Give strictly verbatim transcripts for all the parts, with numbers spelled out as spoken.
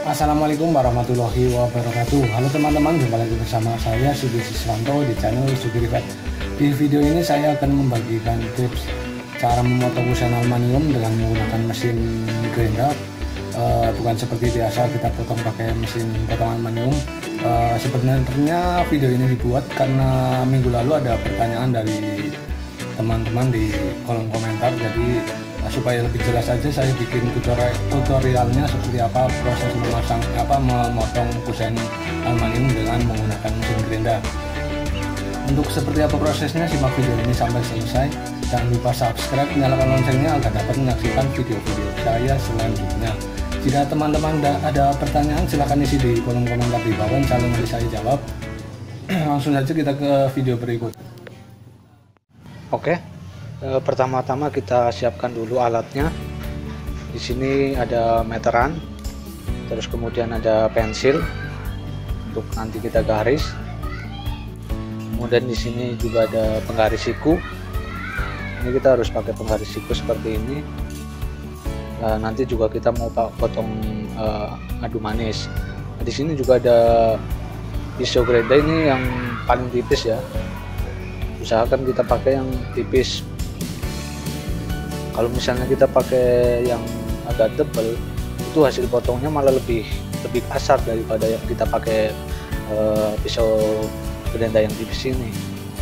Assalamualaikum warahmatullahi wabarakatuh. Halo teman-teman, jumpa lagi bersama saya Sugi Siswanto di channel Sugi Rivet. Di video ini saya akan membagikan tips cara memotong kusen aluminium dengan menggunakan mesin grinder. Uh, bukan seperti biasa kita potong pakai mesin potong aluminium. Uh, sebenarnya video ini dibuat karena minggu lalu ada pertanyaan dari teman-teman di kolom komentar, jadi supaya lebih jelas aja saya bikin tutorialnya seperti apa proses memasang apa memotong kusen aluminium dengan menggunakan mesin grinder. Untuk seperti apa prosesnya, simak video ini sampai selesai. Jangan lupa subscribe, nyalakan loncengnya agar dapat menyaksikan video-video saya selanjutnya. Jika teman-teman ada pertanyaan silahkan isi di kolom komentar di bawah, insya Allah nanti saya jawab. Langsung saja kita ke video berikut. Oke, e, pertama-tama kita siapkan dulu alatnya. Di sini ada meteran, terus kemudian ada pensil untuk nanti kita garis. Kemudian di sini juga ada penggaris siku. Ini kita harus pakai penggaris siku seperti ini. E, nanti juga kita mau potong e, adu manis. Nah, di sini juga ada pisau grinder, ini yang paling tipis ya. Usahakan kita pakai yang tipis. Kalau misalnya kita pakai yang agak tebal, itu hasil potongnya malah lebih lebih kasar daripada yang kita pakai uh, pisau grinder yang tipis ini.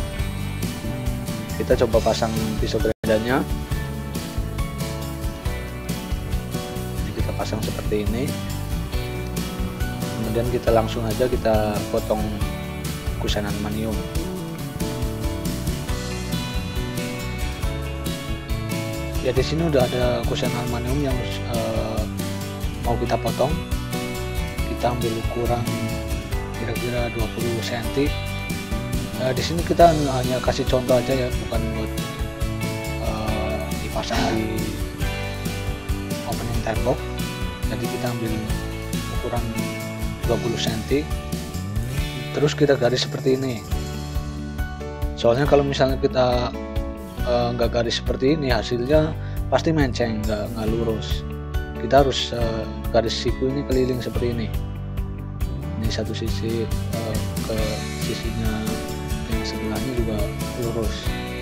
Kita coba pasang pisau grindernya. Ini kita pasang seperti ini. Kemudian kita langsung aja kita potong kusen aluminium. Ya, di sini udah ada kusen aluminium yang uh, mau kita potong. Kita ambil ukuran kira-kira dua puluh sentimeter. Uh, di sini kita hanya kasih contoh aja ya, bukan buat uh, dipasang di opening tembok. Jadi kita ambil ukuran dua puluh sentimeter. Terus kita garis seperti ini. Soalnya kalau misalnya kita nggak uh, garis seperti ini, hasilnya pasti menceng, nggak nggak lurus. Kita harus uh, garis siku ini keliling seperti ini. Ini satu sisi uh, ke sisinya yang sebelahnya juga lurus.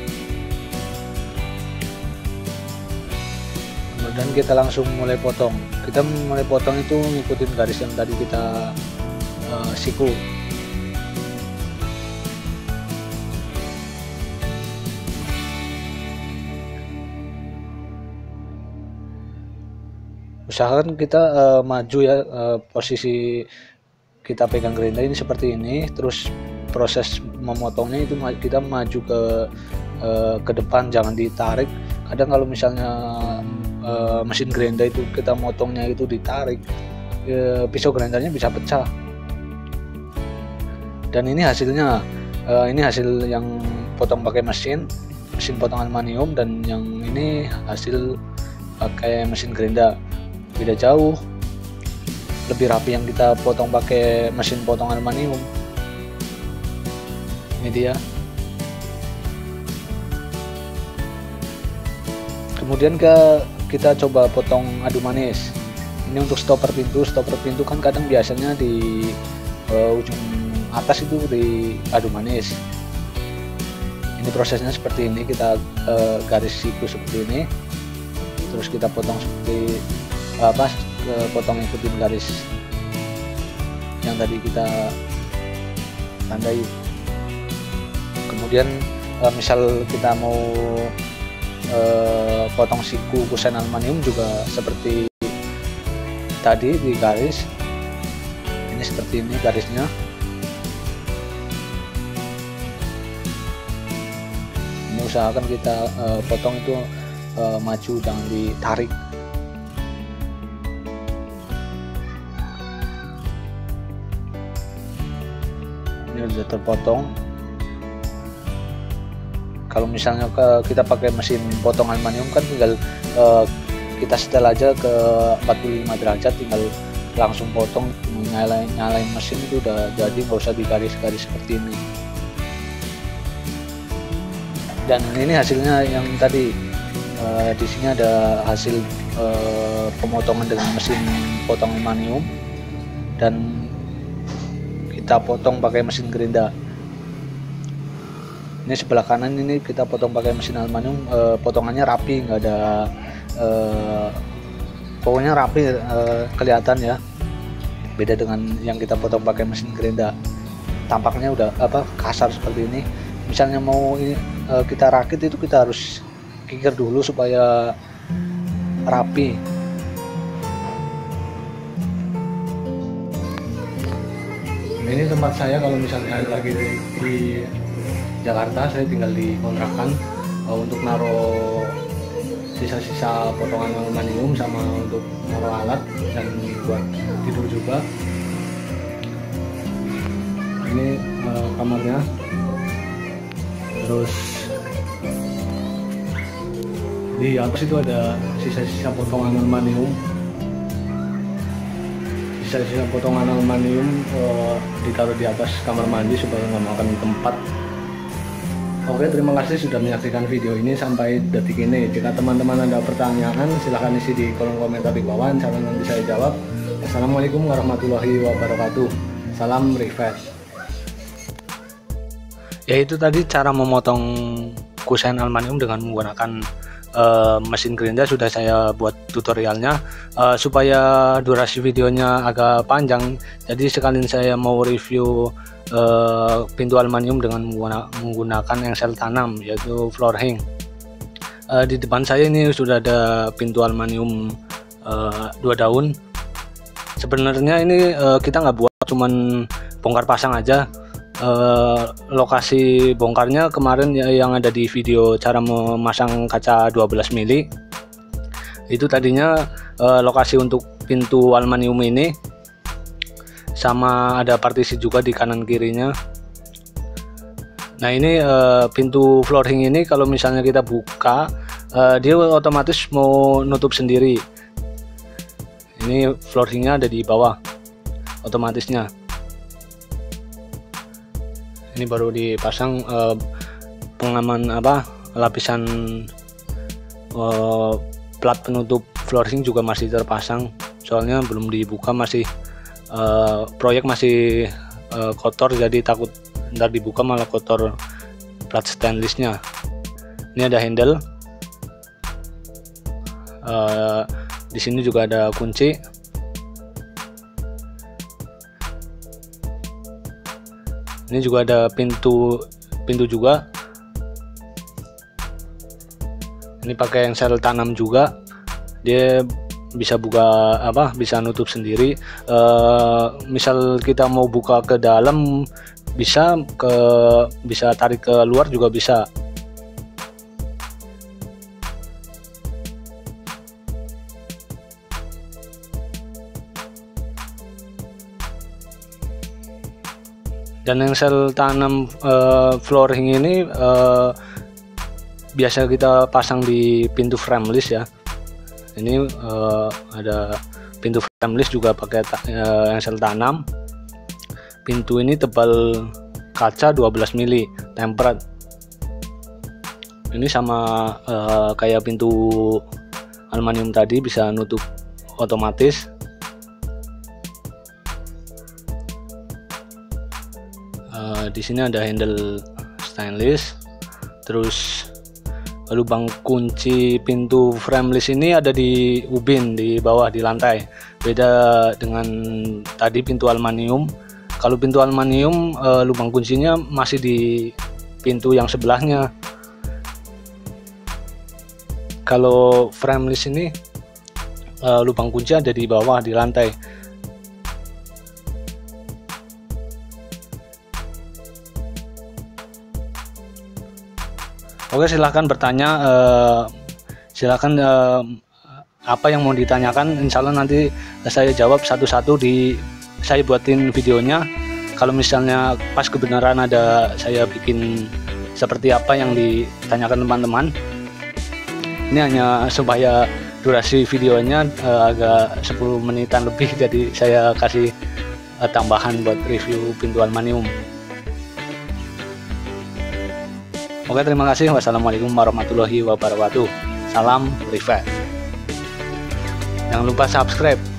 Kemudian kita langsung mulai potong. Kita mulai potong itu ngikutin garis yang tadi kita uh, siku. Usahakan kita uh, maju ya, uh, posisi kita pegang grinder ini seperti ini. Terus proses memotongnya itu kita maju ke uh, ke depan, jangan ditarik. Kadang kalau misalnya uh, mesin grinder itu kita motongnya itu ditarik, uh, pisau grindernya bisa pecah. Dan ini hasilnya, uh, ini hasil yang potong pakai mesin mesin potong aluminium, dan yang ini hasil pakai mesin grinder. Beda jauh, lebih rapi yang kita potong pakai mesin potong aluminium. Ini dia. Kemudian ke kita coba potong adu manis. Ini untuk stopper pintu. Stopper pintu kan kadang biasanya di uh, ujung atas itu di adu manis. Ini prosesnya seperti ini. Kita uh, garis siku seperti ini. Terus kita potong seperti apa, ke potong ikutin garis yang tadi kita tandai. Kemudian uh, misal kita mau uh, potong siku kusen aluminium juga seperti tadi di garis ini, seperti ini garisnya. Ini usahakan kita uh, potong itu uh, maju, jangan ditarik. Ini sudah terpotong. Kalau misalnya ke, kita pakai mesin potong aluminium kan tinggal uh, kita setel aja ke empat puluh lima derajat, tinggal langsung potong, nyalain nyalain mesin itu udah jadi, nggak usah digaris-garis seperti ini. Dan ini hasilnya yang tadi, uh, di sini ada hasil uh, pemotongan dengan mesin potong aluminium. dan kita potong pakai mesin gerinda. Ini sebelah kanan ini kita potong pakai mesin aluminium, eh, potongannya rapi, nggak ada eh, pokoknya rapi, eh, kelihatan ya, beda dengan yang kita potong pakai mesin gerinda, tampaknya udah apa kasar seperti ini. Misalnya mau ini, eh, kita rakit itu kita harus kikir dulu supaya rapi. Ini tempat saya kalau misalnya lagi di, di Jakarta, saya tinggal di kontrakan, uh, untuk naruh sisa-sisa potongan aluminium sama untuk naruh alat dan buat tidur juga. Ini uh, kamarnya. Terus di atas itu ada sisa-sisa potongan aluminium. Sisa-sisa potongan aluminium uh, ditaruh di atas kamar mandi supaya nggak makan tempat. Oke, terima kasih sudah menyaksikan video ini sampai detik ini. Jika teman-teman ada pertanyaan, silahkan isi di kolom komentar di bawah, insya Allah nanti saya jawab. Assalamualaikum warahmatullahi wabarakatuh. Salam Rifat. Ya, itu tadi cara memotong kusen aluminium dengan menggunakan Uh, mesin gerinda sudah saya buat tutorialnya, uh, supaya durasi videonya agak panjang. Jadi sekalian saya mau review uh, pintu aluminium dengan menggunakan engsel tanam, yaitu floor hang. Uh, di depan saya ini sudah ada pintu aluminium uh, dua daun. Sebenarnya ini uh, kita nggak buat, cuman bongkar pasang aja. Uh, lokasi bongkarnya kemarin ya, yang ada di video cara memasang kaca dua belas mili. Itu tadinya uh, lokasi untuk pintu aluminium ini, sama ada partisi juga di kanan kirinya. Nah, ini uh, pintu flooring ini kalau misalnya kita buka, uh, dia otomatis mau nutup sendiri. Ini flooringnya ada di bawah otomatisnya. Ini baru dipasang, eh, pengaman apa lapisan eh, plat penutup flooring juga masih terpasang, soalnya belum dibuka, masih eh, proyek masih eh, kotor, jadi takut ntar dibuka malah kotor plat stainlessnya. Ini ada handle, eh, di sini juga ada kunci. Ini juga ada pintu pintu juga. Ini pakai engsel tanam juga. Dia bisa buka apa? Bisa nutup sendiri. E, misal kita mau buka ke dalam, bisa ke bisa tarik ke luar juga bisa. Dan engsel tanam uh, flooring ini uh, biasa kita pasang di pintu frameless ya. Ini uh, ada pintu frameless juga pakai uh, engsel tanam. Pintu ini tebal kaca dua belas mili tempered. Ini sama uh, kayak pintu aluminium tadi, bisa nutup otomatis. Uh, di sini ada handle stainless, terus lubang kunci pintu frameless ini ada di ubin di bawah di lantai. Beda dengan tadi pintu aluminium. Kalau pintu aluminium uh, lubang kuncinya masih di pintu yang sebelahnya. Kalau frameless ini uh, lubang kunci ada di bawah di lantai. Oke, silahkan bertanya, eh, silahkan eh, apa yang mau ditanyakan, insya Allah nanti saya jawab satu-satu, di saya buatin videonya. Kalau misalnya pas kebenaran ada saya bikin seperti apa yang ditanyakan teman-teman. Ini hanya supaya durasi videonya eh, agak sepuluh menitan lebih, jadi saya kasih eh, tambahan buat review pintu aluminium. Oke, terima kasih. Wassalamualaikum warahmatullahi wabarakatuh. Salam Rifat. Jangan lupa subscribe.